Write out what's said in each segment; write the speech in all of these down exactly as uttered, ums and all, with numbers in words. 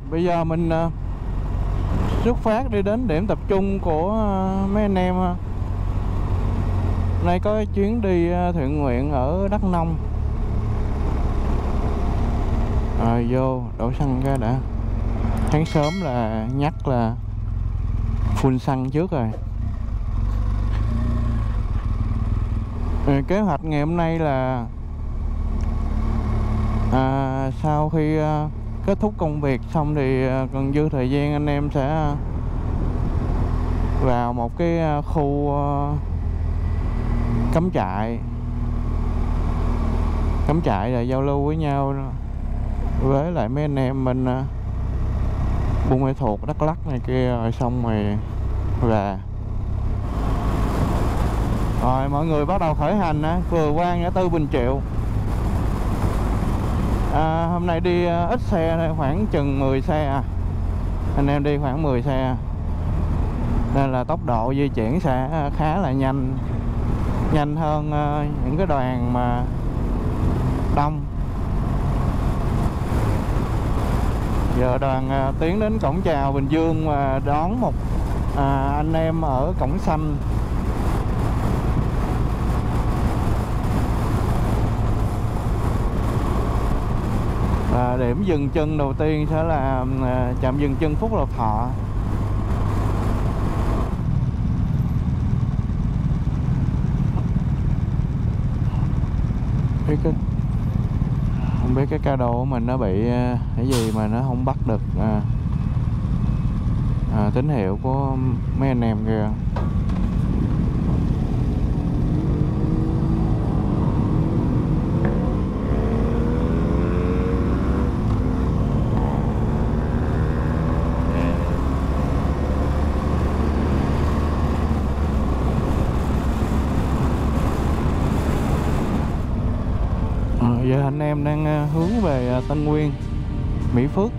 bây giờ mình uh, xuất phát đi đến điểm tập trung của uh, mấy anh em. uh. Nay có chuyến đi uh, thiện nguyện ở Đắk Nông. Rồi vô đổ xăng cái đã. Sáng sớm là nhắc là full xăng trước rồi. Rồi, kế hoạch ngày hôm nay là à, sau khi à, kết thúc công việc xong thì à, còn dư thời gian anh em sẽ vào một cái à, khu à, cắm trại. Cắm trại là giao lưu với nhau với lại mấy anh em mình à, Buôn Ma Thuột, Đắk Lắk này kia, rồi xong rồi về. Rồi mọi người bắt đầu khởi hành á, vừa qua ngã tư Bình Triệu. À, hôm nay đi ít xe thôi, khoảng chừng mười xe à. Anh em đi khoảng mười xe nên là tốc độ di chuyển sẽ khá là nhanh, nhanh hơn những cái đoàn mà đông. Giờ đoàn tiến đến cổng chào Bình Dương và đón một à, anh em ở cổng xanh. À, điểm dừng chân đầu tiên sẽ là à, trạm dừng chân Phúc Lộc Thọ. Biết cái, không biết cái ca đồ của mình nó bị à, cái gì mà nó không bắt được à, à, tín hiệu của mấy anh em kìa. Giờ anh em đang hướng về Tân Nguyên, Mỹ Phước,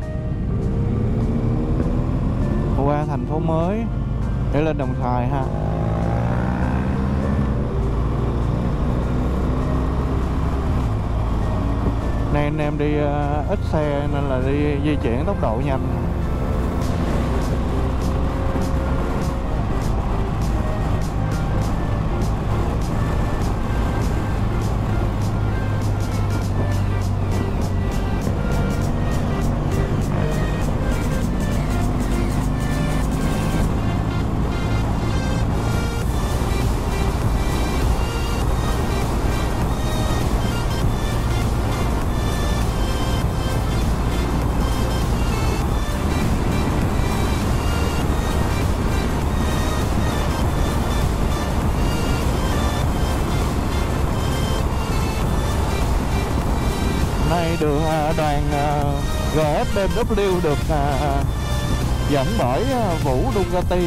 qua thành phố mới để lên Đồng Xoài ha. Nay anh em đi ít xe nên là đi di chuyển tốc độ nhanh. Đường đoàn giê ét bê em vê được uh, dẫn bởi uh, Vũ Ducati.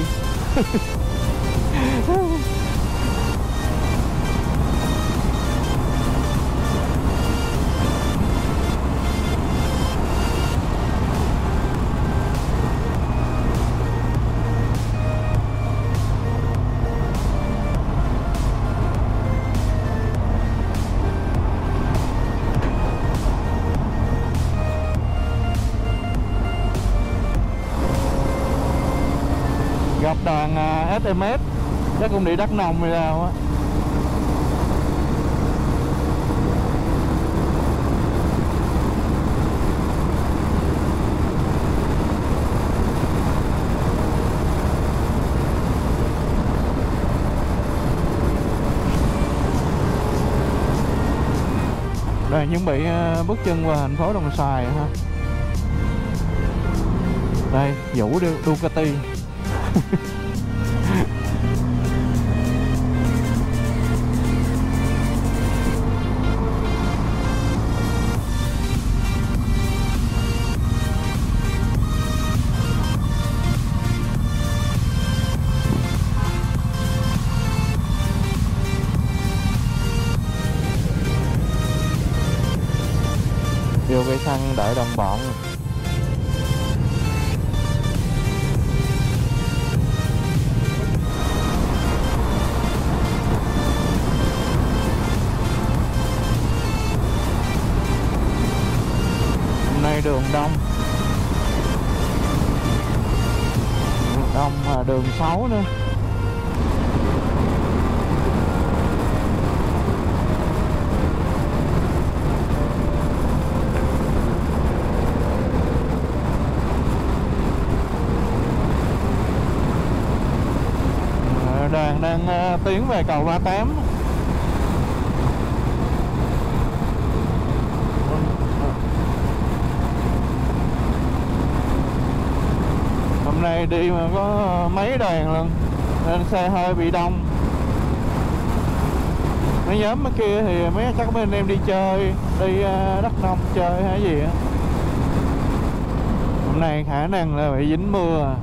Gặp đoàn ét em ét chắc cũng đi Đắk Nông hay sao á. Rồi chuẩn bị bước chân vào thành phố Đồng Xoài ha. Đây Vũ Ducati. Vô cây xăng đợi đồng bọn. Hôm nay đường đông. là đường xấu nữa. Đoàn đang uh, tiến về cầu ba tám. Hôm nay đi mà có mấy đoàn luôn nên xe hơi bị đông. Mấy nhóm mấy kia thì mấy chắc bên em đi chơi, đi uh, Đắk Nông chơi hay gì á. Hôm nay khả năng là bị dính mưa.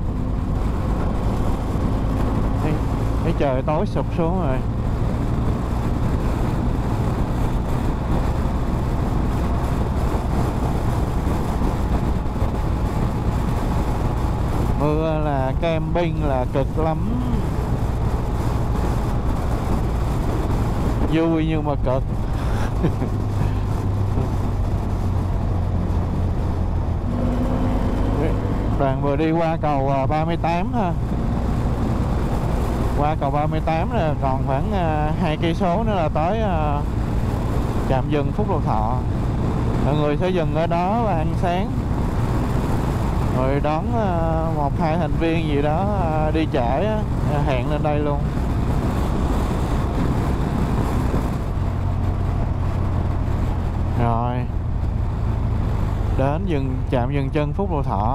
Cái trời tối sụp xuống rồi. Mưa là camping là cực lắm. Vui nhưng mà cực. Đoàn vừa đi qua cầu ba mươi tám ha. Qua cầu ba mươi tám là còn khoảng hai cây số nữa là tới uh, trạm dừng Phúc Lộc Thọ. Mọi người sẽ dừng ở đó và ăn sáng, rồi đón uh, một hai thành viên gì đó uh, đi trễ uh, hẹn lên đây luôn. Rồi đến dừng trạm dừng chân Phúc Lộc Thọ.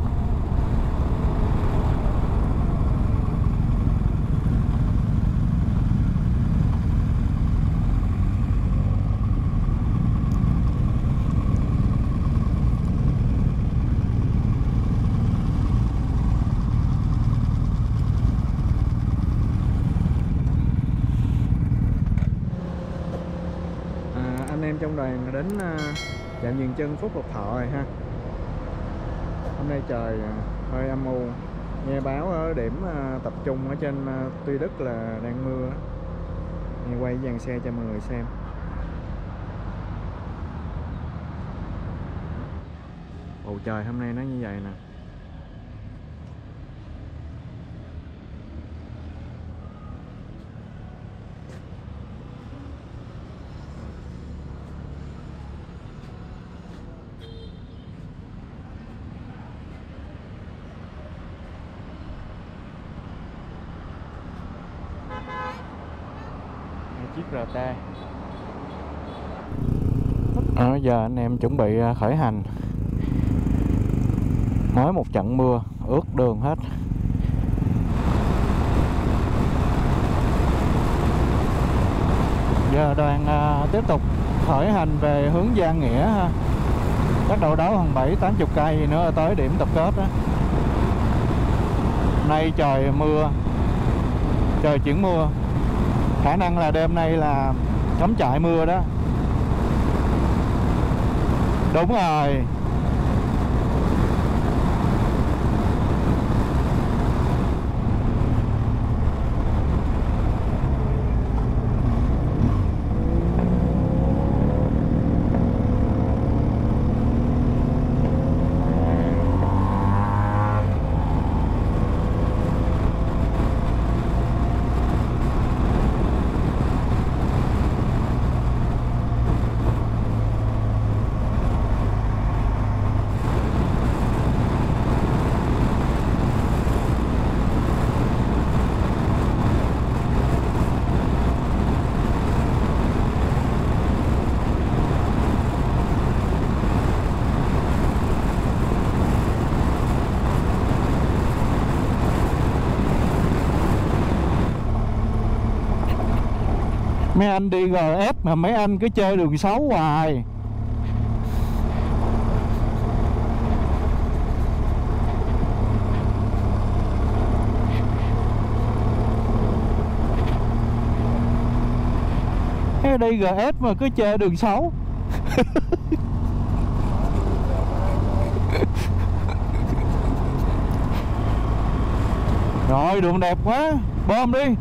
Trong đoàn đến uh, trạm dừng chân Phúc Lộc Thọ rồi ha. Hôm nay trời uh, hơi âm u. Nghe báo ở điểm uh, tập trung ở trên uh, Tuy Đức là đang mưa. Nghe quay dàn xe cho mọi người xem. Bầu trời hôm nay nó như vậy nè. Chiếc rờ tê. Ở giờ anh em chuẩn bị khởi hành. Mới một trận mưa ướt đường hết. Giờ đoàn uh, tiếp tục khởi hành về hướng Giang Nghĩa ha. Chắc đâu đó khoảng bảy tám mươi cây nữa tới điểm tập kết đó. Nay trời mưa, trời chuyển mưa. Khả năng là đêm nay là cắm trại mưa đó. Đúng rồi. Mấy anh đi giê ép mà mấy anh cứ chơi đường xấu hoài. Cái đi giê ép mà cứ chơi đường xấu. Rồi đường đẹp quá, bơm đi.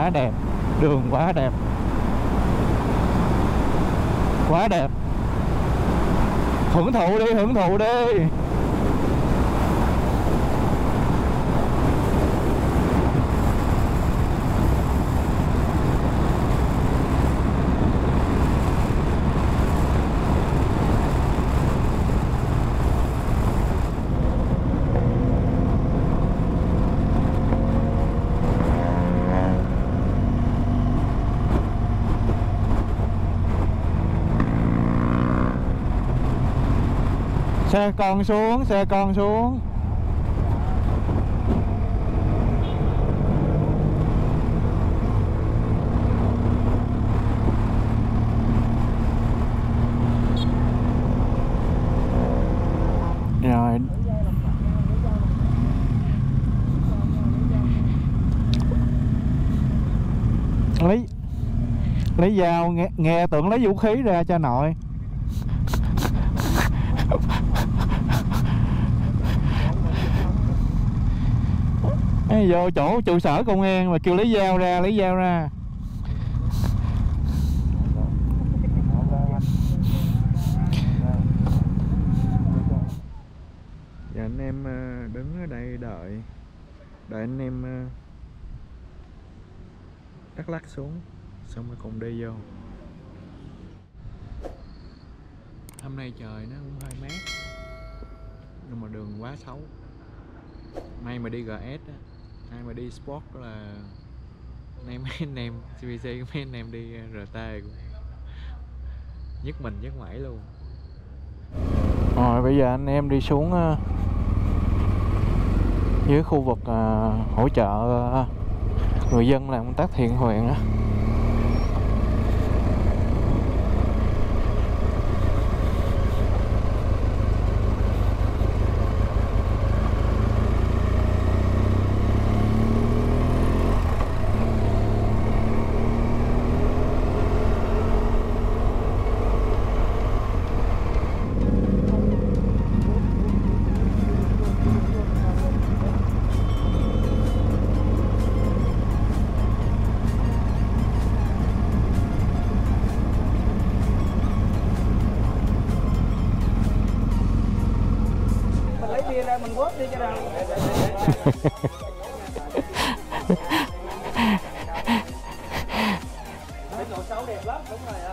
quá đẹp, đường quá đẹp, quá đẹp. Hưởng thụ đi, hưởng thụ đi. Xe con xuống, xe con xuống. Rồi. Lấy lấy dao, nghe, nghe tưởng lấy vũ khí ra cho nội. Vô chỗ trụ sở công an mà kêu lấy dao ra, lấy dao ra. Giờ anh em đứng ở đây đợi đợi anh em Đắk Lắk xuống xong rồi cùng đi vô. Hôm nay trời nó cũng hơi mát nhưng mà đường quá xấu. May mà đi giê ét á, ai mà đi sport là nay mấy anh em xê bê xê, mấy anh em đi rờ tê cũng nhức mình nhức mẩy luôn. Rồi bây giờ anh em đi xuống uh, dưới khu vực uh, hỗ trợ uh, người dân làm công tác thiện nguyện á. Mình quất đi cho nào. Đồ xấu đẹp lắm, đúng rồi.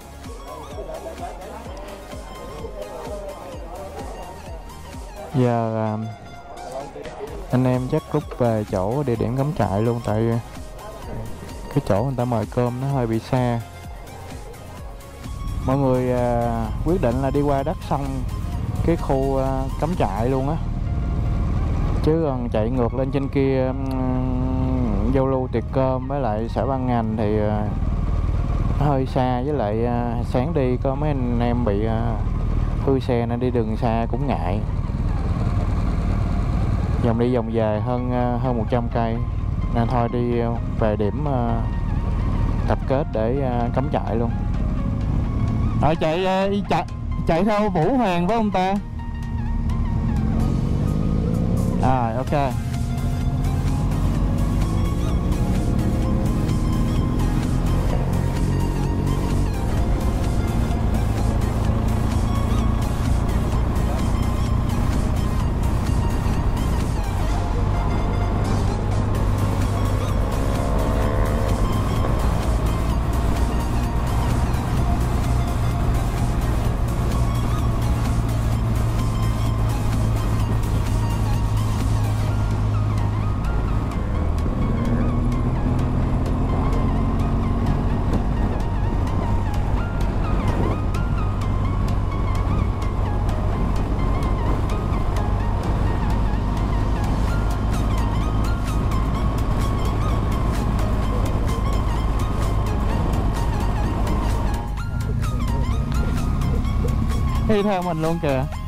Giờ anh em chắc rút về chỗ địa điểm cắm trại luôn, tại cái chỗ người ta mời cơm nó hơi bị xa. Mọi người à, quyết định là đi qua đất xong cái khu à, cắm trại luôn á, chứ còn chạy ngược lên trên kia um, giao lưu tiệc cơm với lại sở ban ngành thì uh, hơi xa, với lại uh, sáng đi có mấy anh em bị uh, hư xe nên đi đường xa cũng ngại. Vòng đi vòng về hơn uh, hơn một trăm cây nên thôi đi uh, về điểm uh, tập kết để uh, cắm trại luôn. Rồi chạy uh, chạy chạy theo Vũ Hoàng phải không ta? À ok. Đi theo mình luôn kìa.